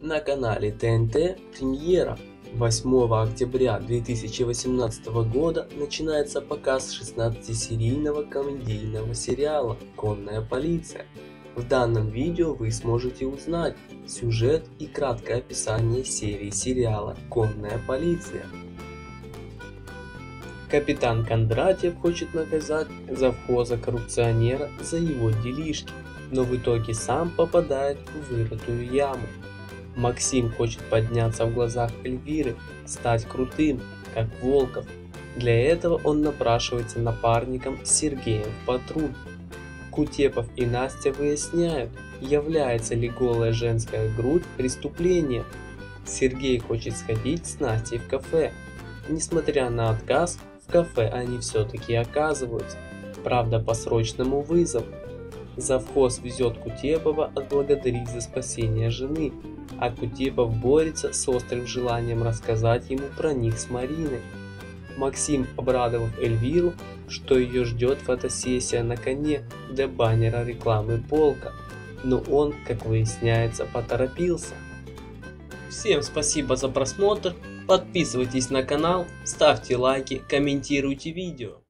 На канале ТНТ премьера. 8 октября 2018 года начинается показ 16-серийного комедийного сериала «Конная полиция». В данном видео вы сможете узнать сюжет и краткое описание серии сериала «Конная полиция». Капитан Кондратьев хочет наказать завхоза-коррупционера за его делишки, но в итоге сам попадает в вырытую яму. Максим хочет подняться в глазах Эльвиры, стать крутым, как Волков. Для этого он напрашивается напарником Сергеем в патруль. Кутепов и Настя выясняют, является ли голая женская грудь преступлением. Сергей хочет сходить с Настей в кафе. Несмотря на отказ, в кафе они все-таки оказываются, правда по срочному вызову. Завхоз везет Кутепова отблагодарить за спасение жены, а Кутепов борется с острым желанием рассказать ему про них с Мариной. Максим, обрадовав Эльвиру, что ее ждет фотосессия на коне для баннера рекламы полка, но он, как выясняется, поторопился. Всем спасибо за просмотр, подписывайтесь на канал, ставьте лайки, комментируйте видео.